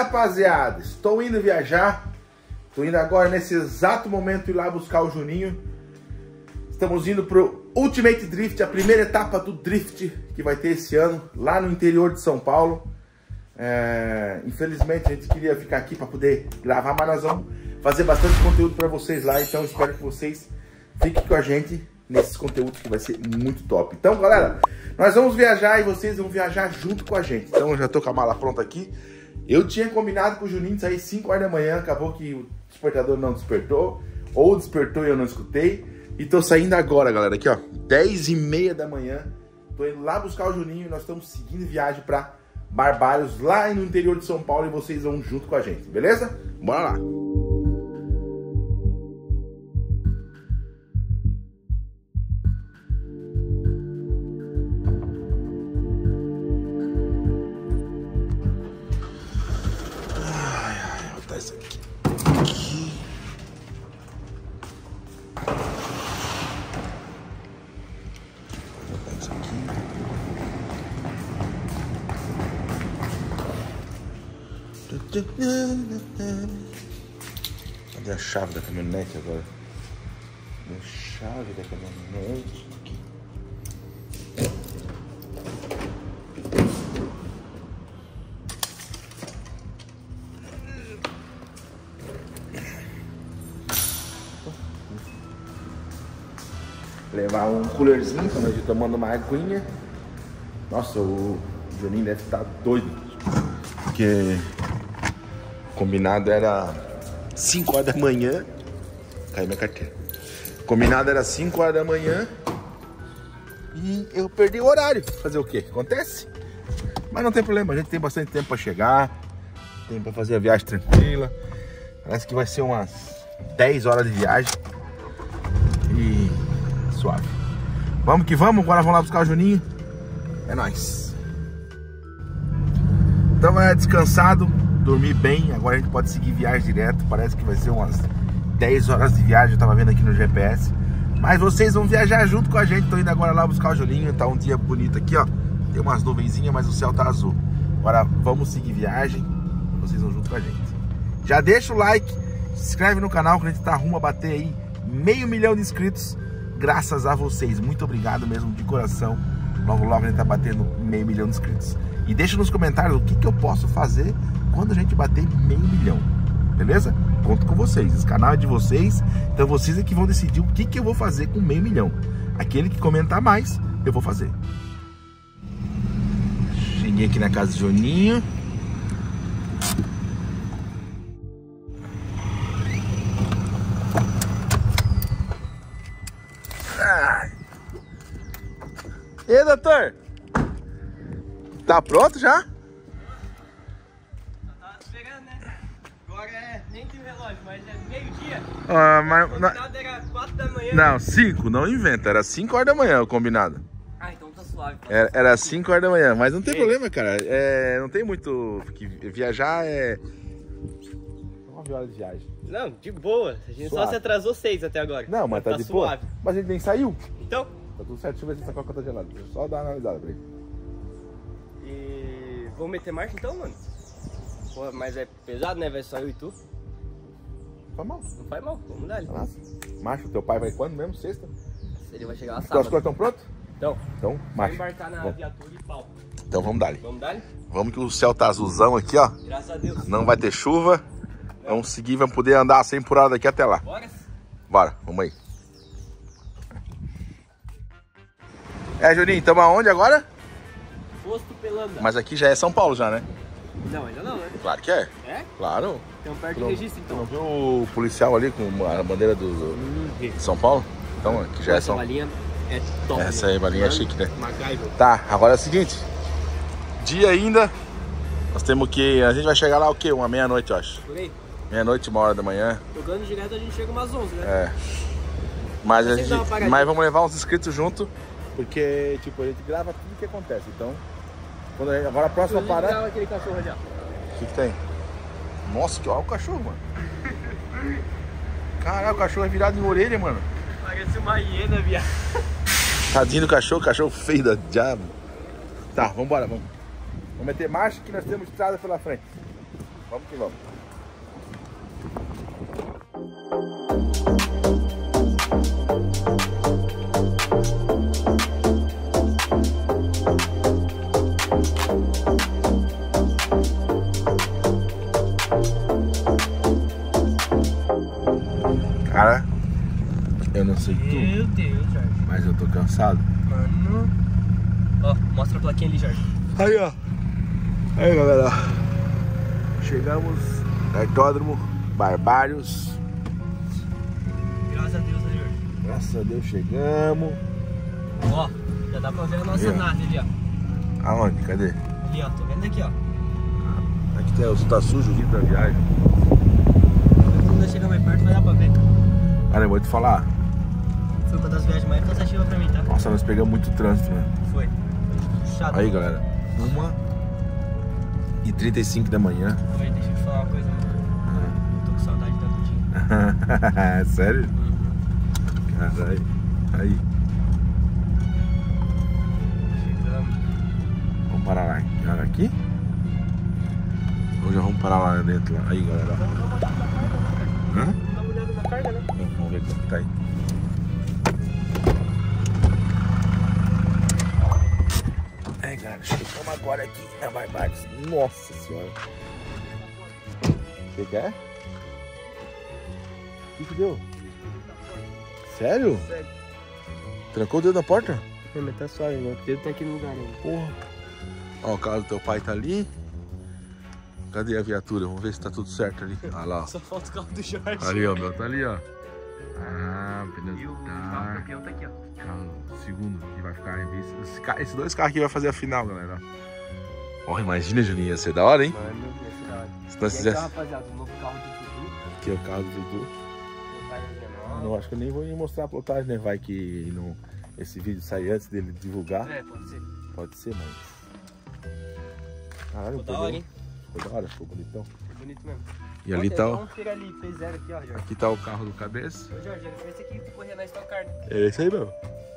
rapaziada, estou indo viajar. Estou indo agora nesse exato momento ir lá buscar o Juninho. Estamos indo pro Ultimate Drift, a primeira etapa do Drift que vai ter esse ano, lá no interior de São Paulo. Infelizmente a gente queria ficar aqui para poder gravar, mas nós vamos fazer bastante conteúdo para vocês lá. Então espero que vocês fiquem com a gente nesses conteúdos que vai ser muito top. Então galera, nós vamos viajar e vocês vão viajar junto com a gente. Então eu já tô com a mala pronta aqui. Eu tinha combinado com o Juninho de sair 5 horas da manhã, acabou que o despertador não despertou, ou despertou e eu não escutei. E tô saindo agora, galera, aqui ó, 10h30 da manhã. Tô indo lá buscar o Juninho e nós estamos seguindo viagem pra Barbalhos, lá no interior de São Paulo, e vocês vão junto com a gente, beleza? Bora lá! Vou botar isso aqui. Cadê a chave da caminhonete agora? Cadê a chave da caminhonete? Aqui. Levar um coolerzinho quando a gente tomando uma aguinha. Nossa, o Juninho deve estar doido, porque combinado era 5 horas da manhã. Caiu minha carteira. Combinado era 5 horas da manhã e eu perdi o horário. Fazer o quê? Acontece. Mas não tem problema, a gente tem bastante tempo para chegar. Tem para fazer a viagem tranquila. Parece que vai ser umas 10 horas de viagem. E suave. Vamos que vamos, agora vamos lá buscar o Juninho. É nóis. Então descansado, dormir bem. Agora a gente pode seguir viagem direto. Parece que vai ser umas 10 horas de viagem. Eu tava vendo aqui no GPS. Mas vocês vão viajar junto com a gente. Tô indo agora lá buscar o Juninho. Tá um dia bonito aqui, ó. Tem umas nuvenzinhas, mas o céu tá azul. Agora vamos seguir viagem. Vocês vão junto com a gente. Já deixa o like, se inscreve no canal, que a gente tá rumo a bater aí 500 mil de inscritos. Graças a vocês, muito obrigado mesmo de coração. Logo logo a gente tá batendo 500 mil de inscritos. E deixa nos comentários o que eu posso fazer quando a gente bater 500 mil. Beleza? Conto com vocês, esse canal é de vocês. Então vocês é que vão decidir o que eu vou fazer com 500 mil. Aquele que comentar mais, eu vou fazer. Cheguei aqui na casa do Juninho. E aí, doutor? Tá pronto já? Tava esperando, né? Agora nem tem o relógio, mas é meio-dia. Mas, o combinado era 4 da manhã. Não, 5, não inventa. Era 5 horas da manhã o combinado. Ah, então tá suave. Era 5 horas da manhã, mas não tem problema, cara. Não tem muito. Porque viajar é 9 horas de viagem. Não, de boa. A gente suave. Só se atrasou 6 até agora. Não, mas tá de boa. Mas a gente nem saiu. Então? Tá tudo certo, deixa eu ver se essa coca tá gelada. Deixa eu só dar uma analisada pra ele. E vamos meter marcha então, mano? Pô, mas é pesado, né? Vai só eu e tu. Não faz mal. Não faz mal, vamos dar ali. Macho, teu pai vai quando mesmo? Sexta? Ele vai chegar lá As sábado. tuas coisas estão prontas? Então, macho. embarcar na viatura e pau. Então vamos dar ali. Vamos dar ali? Vamos que o céu tá azulzão aqui, ó. Graças a Deus. Não vai ter chuva. Vamos seguir, vamos poder andar a 100 por hora daqui até lá. Bora? Bora, vamos aí. Juninho, estamos aonde agora? Posto Pelanda. Mas aqui já é São Paulo já, né? Não, ainda não, né? Claro que é. É? Claro. Então perto do registro, então. Não viu o policial ali com a bandeira de São Paulo? Então aqui já é São Paulo. Essa balinha é top. Essa aí, balinha é chique, né? MacGyver. Tá, agora é o seguinte. Dia ainda. Nós temos que... A gente vai chegar lá o quê? Uma meia-noite, eu acho. Por aí? Meia-noite, 1h da manhã. Jogando direto a gente chega umas 11, né? Mas vamos levar uns inscritos junto. Porque, tipo, a gente grava tudo o que acontece. Então, agora a próxima parada... Grava aquele cachorro ali, ó. O que tem? Nossa, olha o cachorro, mano. Caralho, o cachorro é virado em orelha, mano. Parece uma hiena, viado. Tadinho do cachorro feio da diabo. Tá, vambora, vamos. Vamos meter marcha que nós temos estrada pela frente. Vamos que vamos. Cara, eu não sei tu, Meu Deus, Jorge. mas eu tô cansado. Mano. Ó, mostra a plaquinha ali, Jorge. Aí, ó. Aí, galera. Chegamos no Autódromo Barbários. Graças a Deus, né, Jorge? Graças a Deus chegamos. Ó, já dá pra ver a nossa nave ali, ó. Aonde? Cadê? Ali, ó. Tô vendo aqui, ó. Aqui tem, tá sujo o vidro da viagem. Quando nós chegamos mais perto, vai dar pra ver. Cara, eu vou te falar. Foi uma das viagens mais cansativas pra mim, tá? Nossa, nós pegamos muito trânsito, né? Foi. Chato. Aí, galera. 1h35 da manhã. Foi, deixa eu te falar uma coisa, mano. Eu tô com saudade da Dutinha. Sério? Caralho. Aí. Chegamos. Vamos parar lá. Olha aqui. Ou já vamos parar lá dentro. Lá. Aí, galera. Hã? Dá uma olhada na carga, né? Vamos ver como tá aí. É, galera, chegamos agora aqui na Barbários. Nossa senhora. Você quer? O que deu? Sério? Sério. Trancou o dedo na porta? Não, mas tá suave, meu. O dedo tá aqui no lugar ainda. Porra. Ó, o carro do teu pai tá ali. Cadê a viatura? Vamos ver se tá tudo certo ali. Olha lá, ó. Só falta o carro do Jorge. Ali, ó, meu, tá ali, ó. Ah, pneu E o tá. carro campeão tá aqui, ó. Carro segundo, que vai ficar em vista. Esses dois carros aqui vai fazer a final, galera. Ó, imagina, Julinho, ia ser da hora, hein? Mano, ia ser da hora. Se nós E aí, fizesse. rapaziada, o novo carro do Dudu. Aqui é o carro do Dudu. Não, acho que eu nem vou mostrar a plotagem, né? Vai que não, esse vídeo sair antes dele divulgar. É, pode ser. Pode ser, mas. Caralho, Ficou da hora, hein? Ficou da hora, ficou bonitão. Ficou bonito mesmo. E ali tá o. Vamos pegar ali, P0 aqui, ó, Jorge. Aqui tá o carro do cabeça. Ô, Jorge, ele foi esse aqui que corria na Stock Car. É esse aí mesmo.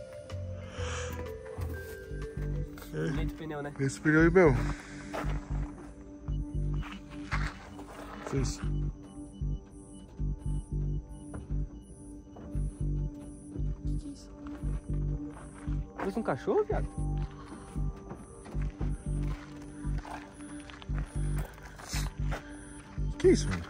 Bonito o pneu, né? Esse pneu aí mesmo. Foi isso. Que isso? Trouxe um cachorro, viado? Que isso, mano?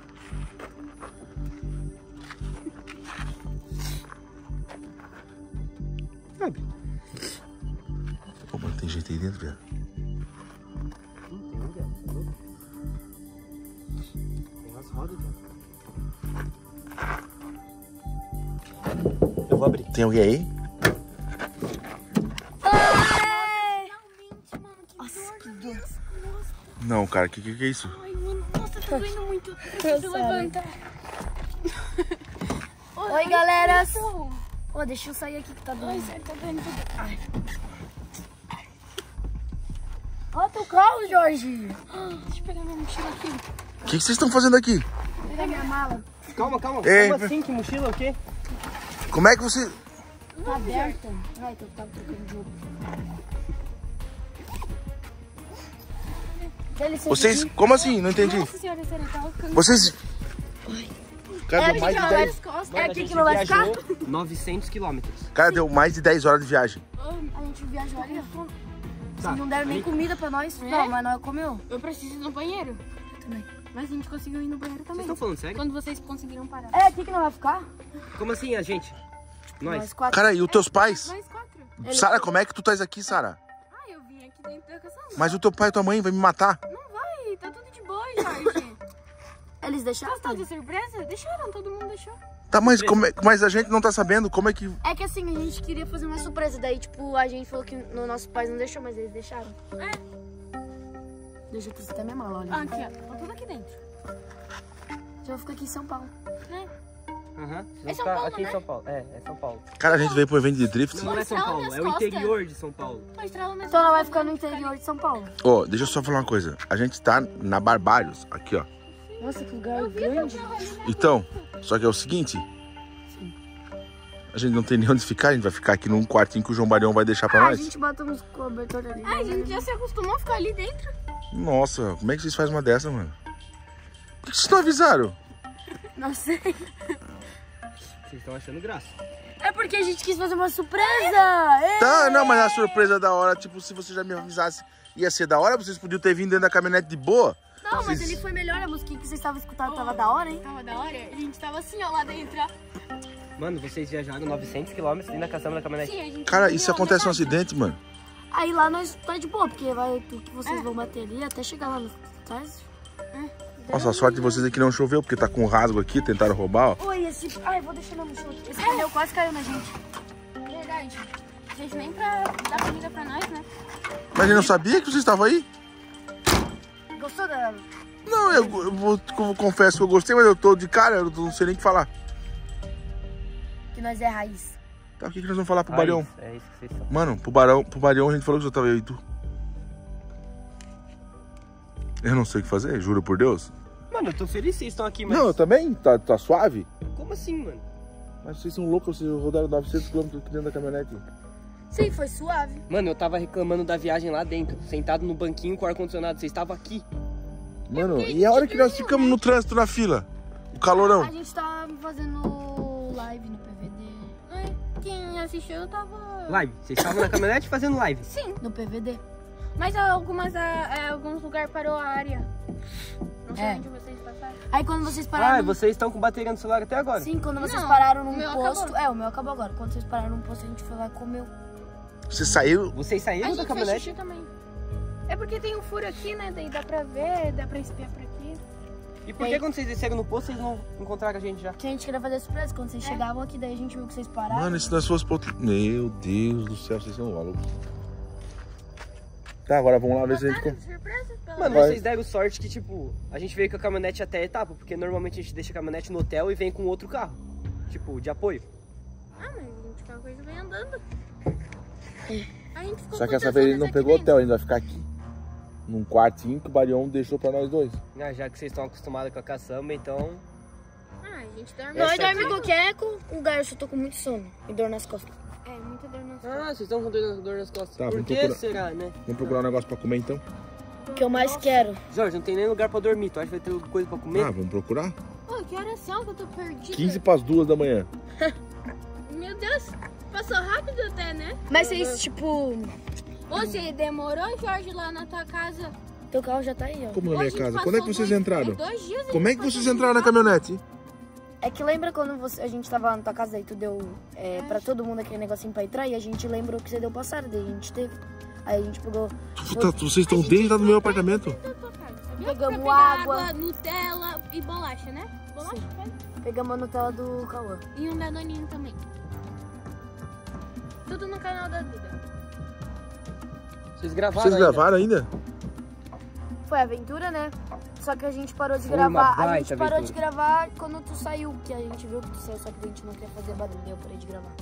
Sabe? Pô, mano, tem gente aí dentro, viado. Não tem, viado. Tem umas rodas, viado. Eu vou abrir. Tem alguém aí? Nossa, que dor. Não, cara, que é isso? Ai, mano, nossa, tá doendo muito. Eu preciso levantar. Oi, galera. Ô, deixa eu sair aqui que tá doendo. Ai, tá doendo tudo. Ai. Ó, teu carro, Jorge. Deixa eu pegar minha mochila aqui. O que vocês estão fazendo aqui? Pegar minha mala. Calma, calma. Ei, Como assim? Que mochila o quê? Como é que você... Tá aberta. Ai, eu tava trocando de jogo. Dá licença Vocês... aqui. Como assim? Não entendi. Nossa senhora, sério, tá alcançando. Vocês... Cara, deu mais de 10... É aqui que não vai ficar? 900 quilômetros. Cara, deu mais de 10 horas de viagem. A gente viajou ali. Tá. Vocês não deram nem comida pra nós. Não, mas nós comeu. Eu preciso ir no banheiro. Eu também. Mas a gente conseguiu ir no banheiro Vocês também. estão falando sério? Quando vocês conseguiram parar. É aqui que não vai ficar? Como assim, a gente? Nós Nós? quatro. Cara, e os teus pais? Nós quatro. Sara, como é que tu estás aqui, Sara? Ah, eu vim aqui dentro da caçamba. Mas o teu pai e tua mãe vai me matar. Não vai, tá tudo de boa, Jorge. Eles deixaram? Gostou de surpresa? Deixaram, todo mundo deixou. Tá, mas, mas a gente não tá sabendo como é que... É que assim, a gente queria fazer uma surpresa. Daí, tipo, a gente falou que nossos pais não deixou, mas eles deixaram. É. Deixa eu trazer até minha mala, olha. Ah, aqui, ó. Tá tudo aqui dentro. Já vou ficar aqui em São Paulo. Aham. É São Paulo, aqui em né? São Paulo. É São Paulo. Cara, a gente veio pro evento de drift. Não é São estrela Paulo, nas é o costas. interior de São Paulo. Uma estrela nessa Então ela vai ficar no interior de São Paulo. Ó, deixa eu só falar uma coisa. A gente tá na Barbários, aqui, ó. Nossa, que lugar grande. Então, só que é o seguinte... A gente não tem nem onde ficar, a gente vai ficar aqui num quartinho que o João Barião vai deixar pra A nós. gente bota uns cobertores ali. Ah, a gente já se acostumou a ficar ali dentro. Nossa, como é que vocês fazem uma dessa, mano? Por que vocês não avisaram? Não sei. Vocês estão achando graça. É porque a gente quis fazer uma surpresa. Tá, não, mas a surpresa da hora, tipo, se você já me avisasse, ia ser da hora, vocês podiam ter vindo dentro da caminhonete de boa. Não, mas Vocês- ele foi melhor. A musiquinha que vocês estavam escutando tava da hora, hein? Tava da hora? A gente tava assim, ó, lá dentro, ó. Mano, vocês viajaram 900 km dentro da caçamba da caminhonete. Sim, a gente Cara, dormiu e se acontece um metade. acidente, mano? Aí lá nós tá de boa, porque vai tudo que vocês vão bater ali até chegar lá no trás. Nossa, a sorte de vocês é que não choveu, porque tá com um rasgo aqui, tentaram roubar, ó. Oi, esse... Ai, vou deixar na mochila aqui. Esse pneu quase caiu na gente. Verdade. A gente nem pra dar comida pra nós, né? Mas eu não sabia que vocês estavam aí? Gostou da... Não, eu confesso que eu gostei, mas eu tô de cara, eu não sei nem o que falar. Que nós é raiz. Tá, o que nós vamos falar pro Barião? É isso que vocês são. Mano, pro Barião a gente falou que já tava eu e tu. Eu não sei o que fazer, juro por Deus. Mano, eu tô feliz que vocês estão aqui, mas... Não, eu também, tá suave. Como assim, mano? Mas vocês são loucos, vocês rodaram 900 km aqui dentro da caminhonete. Sim, foi suave. Mano, eu tava reclamando da viagem lá dentro, sentado no banquinho com o ar-condicionado. Vocês estavam aqui. Mano, e a hora que nós ficamos no trânsito na fila? O calorão. A gente tá fazendo live no PVD. Ai, quem assistiu tava... Live. Vocês estavam na caminhonete fazendo live. Sim, No PVD. mas alguns lugares parou a área. Não sei onde vocês passaram. Aí quando vocês Ah, pararam... vocês estão com bateria no celular até agora? Sim, quando vocês Não, pararam o num meu posto... acabou. É, o meu acabou agora. Quando vocês pararam num posto, a gente foi lá e comeu. Você saiu? Vocês A saíram gente da fez caminhonete? xixi também. É porque tem um furo aqui, né? Daí dá pra ver, dá pra espiar por aqui. E por que quando vocês desceram no posto, vocês não encontraram a gente já? Que a gente queria fazer surpresa. Quando vocês chegavam aqui, daí a gente viu que vocês pararam. Mano, e se nós fosse pro outro... Meu Deus do céu, vocês são malucos. Tá, agora vamos lá ver se a gente... Gostaram de surpresa? Pelo Mano, Vai. vocês deram sorte que, tipo, a gente veio com a caminhonete até a etapa, porque normalmente a gente deixa a caminhonete no hotel e vem com outro carro. Tipo, de apoio. Ah, mas a gente qualquer coisa vem andando. A gente ficou Só que essa quantas vez ele horas não aqui pegou dentro? hotel, ele vai ficar aqui. Num quartinho que o Barião deixou pra nós dois. Ah, já que vocês estão acostumados com a caçamba, então... Ah, a gente dorme. Nós Essa dorme aqui- com o Queco, o Garço, eu tô com muito sono e dor nas costas. É, muita dor nas Ah, vocês estão com dor nas costas. Tá, Por vamos que procurar. será, né? Vamos procurar um negócio pra comer então? O que eu mais quero. Jorge, não tem nem lugar pra dormir. Tu acha que vai ter coisa pra comer? Ah, vamos procurar? Pô, que horas são que eu tô perdida? 15 para as 2 da manhã. Meu Deus, passou rápido até, né? Mas vocês, tipo, Você demorou, Jorge, lá na tua casa? teu carro já tá aí, ó. Como na Ô, a minha gente casa? passou Quando é que vocês entraram? 2 dias. Como é que vocês entraram na caminhonete? É que lembra quando a gente tava lá na tua casa e tu deu pra todo mundo aquele negocinho pra entrar e a gente lembrou que você deu passada, daí a gente teve. Aí a gente pegou, Vocês estão dentro do meu apartamento? Pegamos Pra pegar água. Nutella e bolacha, né? Bolacha, pega. pegamos a Nutella do Cauã. E um danoninho também. Tudo no canal da Duda. Vocês gravaram Vocês ainda? gravaram ainda? Foi aventura, né? Só que a gente parou de Foi uma gravar. A baita gente parou de aventura. gravar quando tu saiu, que a gente viu que tu saiu, só que a gente não queria fazer barulho, daí eu parei de gravar.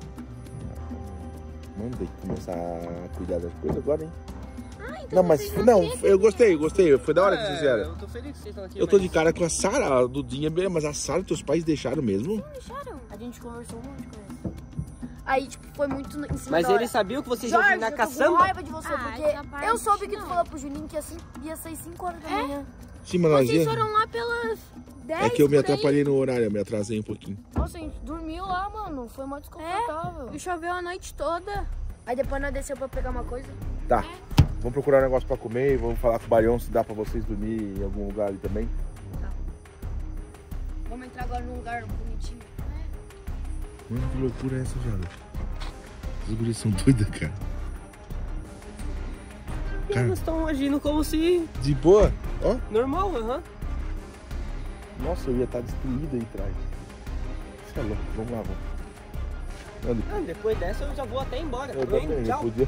Vamos ter que começar a cuidar das coisas agora, hein? Então Não, mas vocês não, tinham que- eu gostei. Foi da hora que vocês vieram. Eu tô feliz que vocês estão aqui. Eu tô mas- de cara com a Sara, a Dudinha, mas a Sara, teus pais deixaram mesmo? Deixaram? A gente conversou um monte com eles. Aí, tipo, foi muito em cima Mas da hora. eles sabiam que vocês iam vir Jorge, na eu tô com caçamba? raiva de você, Ah, porque essa parte eu soube que tu não. falou pro Juninho que assim, ia sair 5 horas da manhã. Sim, mas nós Vocês ia. foram lá pelas 10 É que eu me por aí. atrapalhei no horário, eu me atrasei um pouquinho. Nossa, a gente dormiu lá, mano. Foi mó desconfortável. E choveu a noite toda. Aí depois nós desceu pra pegar uma coisa. Tá, vamos procurar um negócio pra comer e vamos falar com o Barião se dá pra vocês dormir em algum lugar ali também. Vamos entrar agora num lugar bonitinho. Mano, que loucura é essa, Jada? Os guris são doidos, cara. E eles estão agindo como se... De boa? Ó, Normal, aham. nossa, eu ia estar destruído aí atrás. Você é louco, vamos lá, vamos. Anda. Ah, depois dessa eu já vou até embora. Eu Tô indo, também, eu tchau. podia.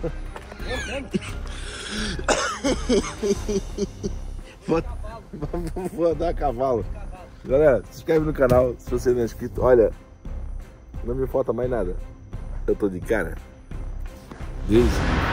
Vou andar a cavalo. Galera, se inscreve no canal se você não é inscrito. Olha, não me falta mais nada. Eu tô de cara. Deus.